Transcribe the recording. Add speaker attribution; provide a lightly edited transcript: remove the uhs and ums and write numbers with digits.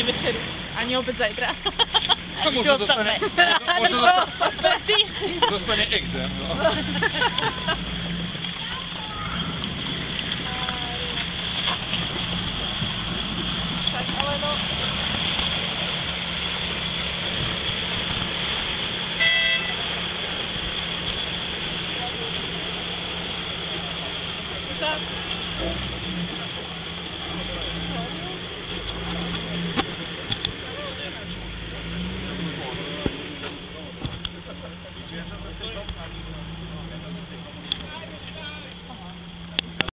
Speaker 1: večeru. Ani obed zajtra.
Speaker 2: Možno dostane exém.
Speaker 1: Tak, ale no... Tak.